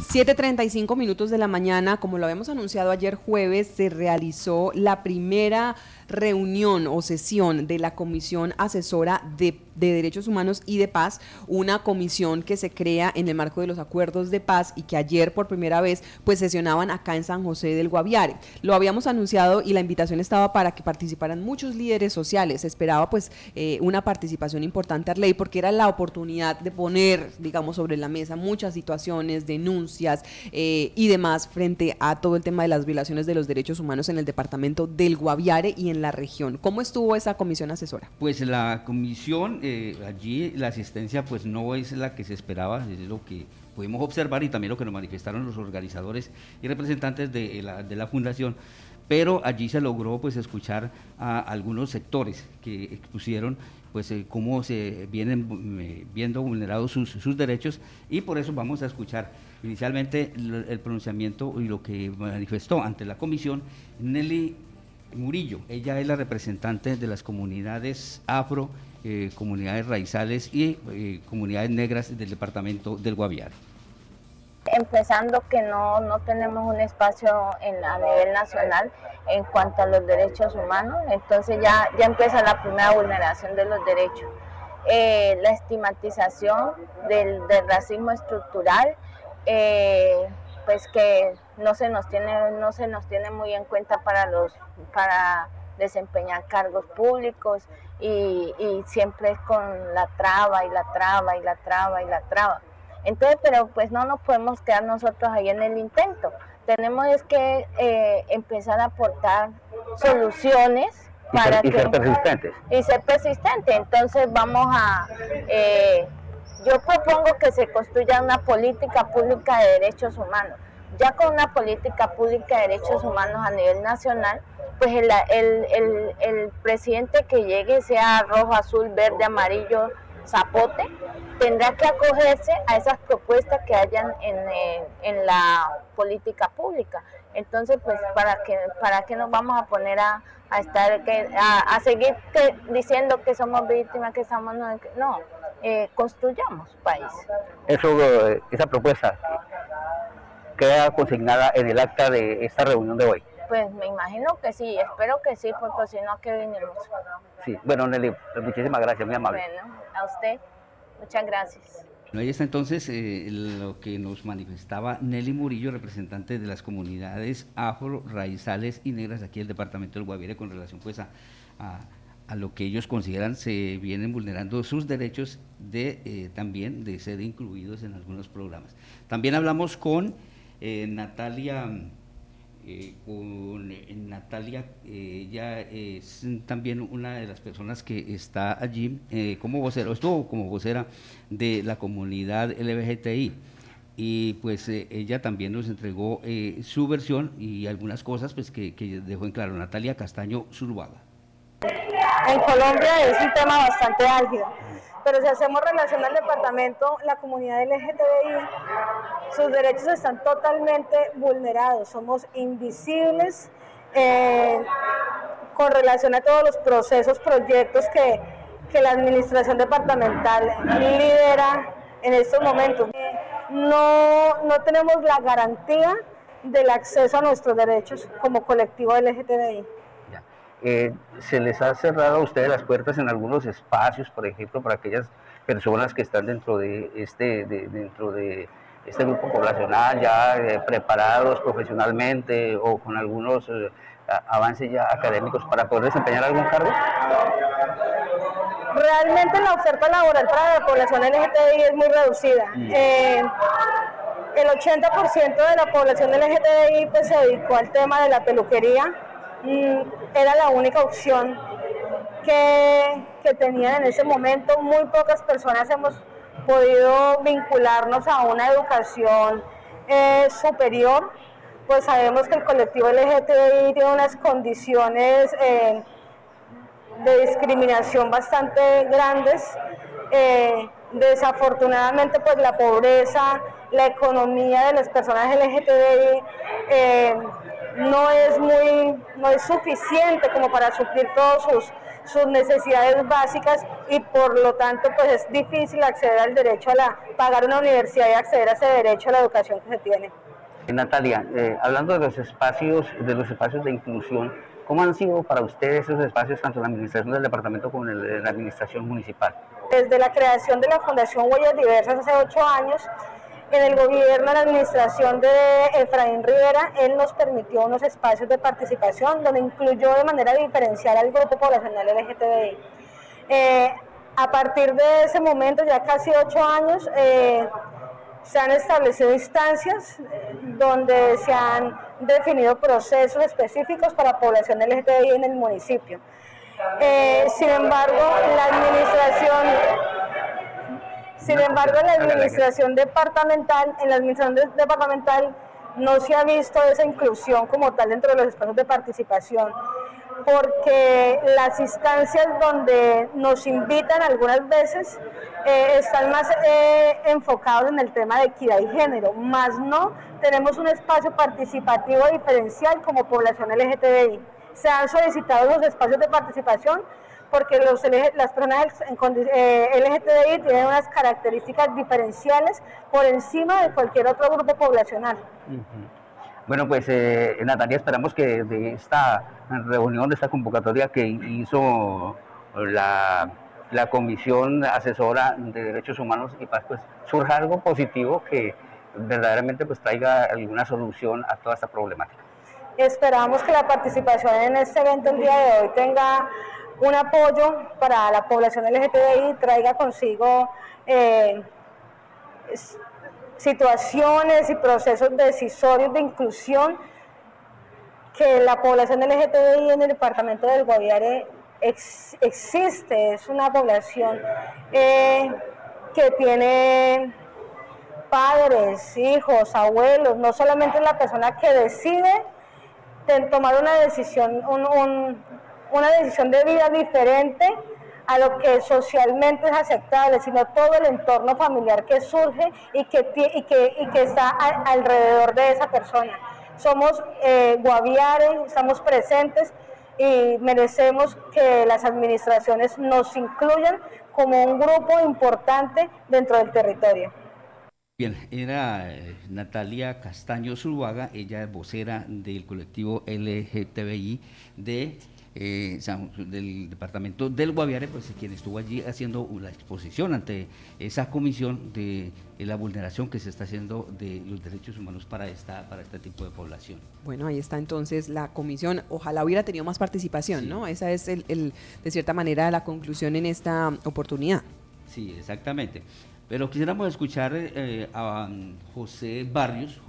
7:35 de la mañana, como lo habíamos anunciado ayer jueves, se realizó la primera reunión o sesión de la Comisión Asesora de Derechos Humanos y de Paz, una comisión que se crea en el marco de los acuerdos de paz y que ayer por primera vez pues sesionaban acá en San José del Guaviare. Lo habíamos anunciado y la invitación estaba para que participaran muchos líderes sociales. Se esperaba pues una participación importante, Arley, porque era la oportunidad de poner, digamos, sobre la mesa muchas situaciones, denuncias y demás frente a todo el tema de las violaciones de los derechos humanos en el departamento del Guaviare y en la región. ¿Cómo estuvo esa comisión asesora? Pues la comisión, allí la asistencia pues no es la que se esperaba, es lo que pudimos observar y también lo que nos manifestaron los organizadores y representantes de la fundación, pero allí se logró pues escuchar a algunos sectores que expusieron pues cómo se vienen viendo vulnerados sus derechos, y por eso vamos a escuchar inicialmente el pronunciamiento y lo que manifestó ante la comisión Nelly Murillo. Ella es la representante de las comunidades afro, comunidades raizales y comunidades negras del departamento del Guaviare. Empezando que no tenemos un espacio a nivel nacional en cuanto a los derechos humanos, entonces ya empieza la primera vulneración de los derechos. La estigmatización del racismo estructural, pues que no se nos tiene muy en cuenta para desempeñar cargos públicos, y siempre es con la traba y la traba y la traba y la traba. Entonces, pero pues no nos podemos quedar nosotros ahí en el intento. Tenemos que empezar a aportar soluciones para ser persistentes. Y ser persistentes. Entonces yo propongo que se construya una política pública de derechos humanos. Ya con una política pública de derechos humanos a nivel nacional, pues el presidente que llegue, sea rojo, azul, verde, amarillo, zapote, tendrá que acogerse a esas propuestas que hayan en la política pública. Entonces, pues, ¿para qué nos vamos a poner a seguir diciendo que somos víctimas, que estamos... No, construyamos país. Esa propuesta queda consignada en el acta de esta reunión de hoy. Pues me imagino que sí, espero que sí, porque si no, ¿a qué vinimos? Sí, bueno, Nelly, muchísimas gracias, muy amable. Bueno, a usted, muchas gracias. Ahí está entonces lo que nos manifestaba Nelly Murillo, representante de las comunidades afro, raizales y negras aquí del departamento del Guaviare, con relación pues a lo que ellos consideran se vienen vulnerando sus derechos también de ser incluidos en algunos programas. También hablamos con Natalia, ella es también una de las personas que está allí como vocera, estuvo como vocera de la comunidad LGBTI, y pues ella también nos entregó su versión y algunas cosas pues que dejó en claro. Natalia Castaño Zuluaga. En Colombia es un tema bastante álgido, pero si hacemos relación al departamento, la comunidad LGTBI, sus derechos están totalmente vulnerados, somos invisibles con relación a todos los proyectos que la administración departamental lidera en estos momentos. No tenemos la garantía del acceso a nuestros derechos como colectivo LGTBI. ¿Se les ha cerrado a ustedes las puertas en algunos espacios, por ejemplo, para aquellas personas que están dentro de este grupo poblacional, ya preparados profesionalmente o con algunos avances ya académicos para poder desempeñar algún cargo? Realmente la oferta laboral para la población LGTBI es muy reducida. El 80% de la población LGTBI pues, se dedicó al tema de la peluquería. Era la única opción que tenían en ese momento. Muy pocas personas hemos podido vincularnos a una educación superior, pues sabemos que el colectivo LGTBI tiene unas condiciones de discriminación bastante grandes. Desafortunadamente pues la pobreza, la economía de las personas LGTBI no es suficiente como para suplir todos sus necesidades básicas y por lo tanto pues es difícil acceder al derecho pagar una universidad y acceder a ese derecho a la educación que se tiene. Natalia, hablando de los espacios de inclusión, ¿cómo han sido para ustedes esos espacios tanto en la administración del departamento como en la administración municipal? Desde la creación de la Fundación Huellas Diversas hace 8 años, en el gobierno, en la administración de Efraín Rivera, él nos permitió unos espacios de participación donde incluyó de manera diferencial al grupo poblacional LGTBI. A partir de ese momento, ya casi 8 años, se han establecido instancias donde se han definido procesos específicos para población LGTBI en el municipio. Sin embargo, la administración departamental no se ha visto esa inclusión como tal dentro de los espacios de participación, porque las instancias donde nos invitan algunas veces están más enfocados en el tema de equidad y género, más no tenemos un espacio participativo diferencial como población LGTBI. Se han solicitado los espacios de participación porque las personas LGTBI tienen unas características diferenciales por encima de cualquier otro grupo poblacional. Bueno, pues Natalia, esperamos que de esta reunión, de esta convocatoria que hizo la Comisión Asesora de Derechos Humanos y Paz, pues surja algo positivo que verdaderamente pues traiga alguna solución a toda esta problemática. Esperamos que la participación en este evento el día de hoy tenga un apoyo para la población LGTBI, traiga consigo situaciones y procesos decisorios de inclusión que la población LGTBI en el departamento del Guaviare existe. Es una población que tiene padres, hijos, abuelos, no solamente es la persona que decide tomar una decisión, una decisión de vida diferente a lo que socialmente es aceptable, sino todo el entorno familiar que surge y que está alrededor de esa persona. Somos Guaviare, estamos presentes y merecemos que las administraciones nos incluyan como un grupo importante dentro del territorio. Bien, era Natalia Castaño Zuluaga, ella es vocera del colectivo LGTBI del departamento del Guaviare, pues quien estuvo allí haciendo la exposición ante esa comisión de la vulneración que se está haciendo de los derechos humanos para este tipo de población. Bueno, ahí está entonces la comisión. Ojalá hubiera tenido más participación, sí, ¿no? Esa es de cierta manera la conclusión en esta oportunidad. Sí, exactamente. Pero quisiéramos escuchar a José Barrios,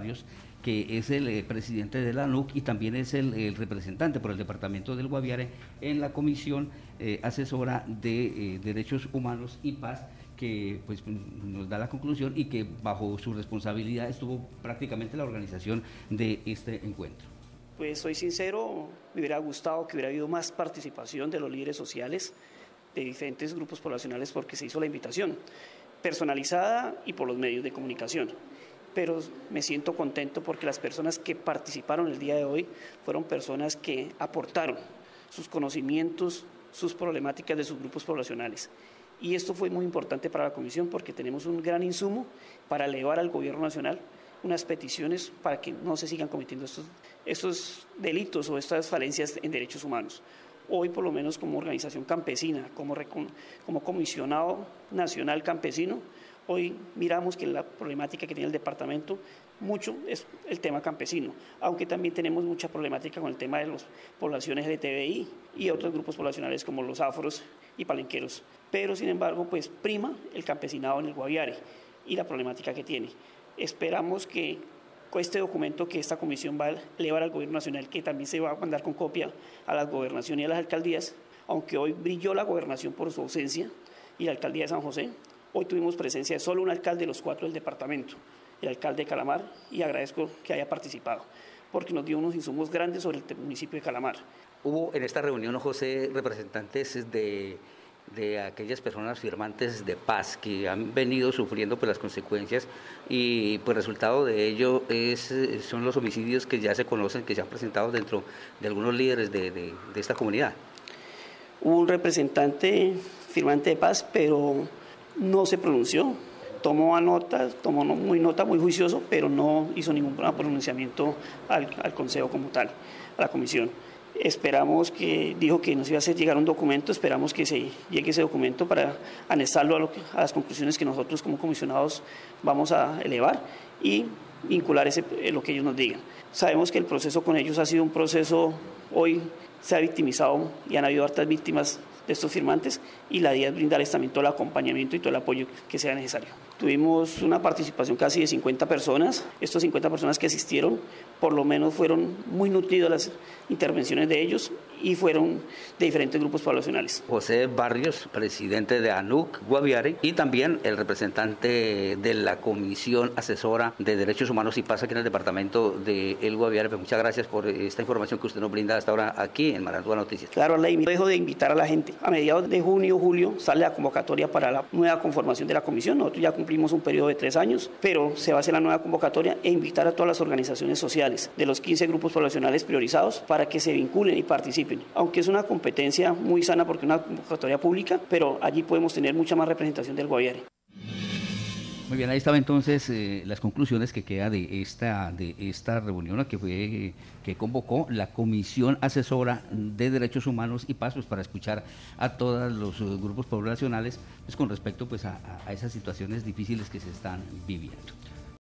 que es el presidente de la ANUC y también es el representante por el departamento del Guaviare en la Comisión Asesora de Derechos Humanos y Paz, que pues nos da la conclusión y que bajo su responsabilidad estuvo prácticamente la organización de este encuentro. Pues soy sincero, me hubiera gustado que hubiera habido más participación de los líderes sociales de diferentes grupos poblacionales porque se hizo la invitación personalizada y por los medios de comunicación. Pero me siento contento porque las personas que participaron el día de hoy fueron personas que aportaron sus conocimientos, sus problemáticas de sus grupos poblacionales. Y esto fue muy importante para la comisión porque tenemos un gran insumo para elevar al gobierno nacional unas peticiones para que no se sigan cometiendo estos delitos o estas falencias en derechos humanos. Hoy, por lo menos como organización campesina, como comisionado nacional campesino, hoy miramos que la problemática que tiene el departamento mucho es el tema campesino, aunque también tenemos mucha problemática con el tema de las poblaciones LGTBI y otros grupos poblacionales como los afros y palenqueros. Pero, sin embargo, pues prima el campesinado en el Guaviare y la problemática que tiene. Esperamos que con este documento que esta comisión va a elevar al gobierno nacional, que también se va a mandar con copia a las gobernaciones y a las alcaldías, aunque hoy brilló la gobernación por su ausencia y la alcaldía de San José, hoy tuvimos presencia de solo un alcalde de los 4 del departamento, el alcalde de Calamar, y agradezco que haya participado, porque nos dio unos insumos grandes sobre el municipio de Calamar. Hubo en esta reunión, José, representantes de aquellas personas firmantes de paz que han venido sufriendo pues las consecuencias y pues resultado de ello son los homicidios que ya se conocen, que se han presentado dentro de algunos líderes de esta comunidad. Hubo un representante firmante de paz, pero no se pronunció. Tomó nota muy juicioso, pero no hizo ningún pronunciamiento al Consejo como tal, a la comisión. Esperamos dijo que nos iba a hacer llegar un documento, esperamos que se llegue ese documento para anexarlo a las conclusiones que nosotros como comisionados vamos a elevar y vincular lo que ellos nos digan. Sabemos que el proceso con ellos ha sido un proceso, hoy se ha victimizado y han habido hartas víctimas de estos firmantes y la idea es brindarles también todo el acompañamiento y todo el apoyo que sea necesario. Tuvimos una participación casi de 50 personas. Estas 50 personas que asistieron, por lo menos fueron muy nutridas las intervenciones de ellos y fueron de diferentes grupos poblacionales. José Barrios, presidente de ANUC Guaviare, y también el representante de la Comisión Asesora de Derechos Humanos y Paz aquí en el departamento de El Guaviare. Pues muchas gracias por esta información que usted nos brinda hasta ahora aquí en Maranduá Noticias. Claro, Ley, dejo de invitar a la gente. A mediados de junio, julio, sale la convocatoria para la nueva conformación de la comisión. Nosotros ya cumplimos un periodo de 3 años, pero se va a hacer la nueva convocatoria e invitar a todas las organizaciones sociales de los 15 grupos poblacionales priorizados para que se vinculen y participen. Aunque es una competencia muy sana porque es una convocatoria pública, pero allí podemos tener mucha más representación del Guaviare. Muy bien, ahí estaba entonces las conclusiones que queda de esta reunión que convocó la Comisión Asesora de Derechos Humanos y Paz, pues, para escuchar a todos los grupos poblacionales, pues, con respecto, pues, a esas situaciones difíciles que se están viviendo.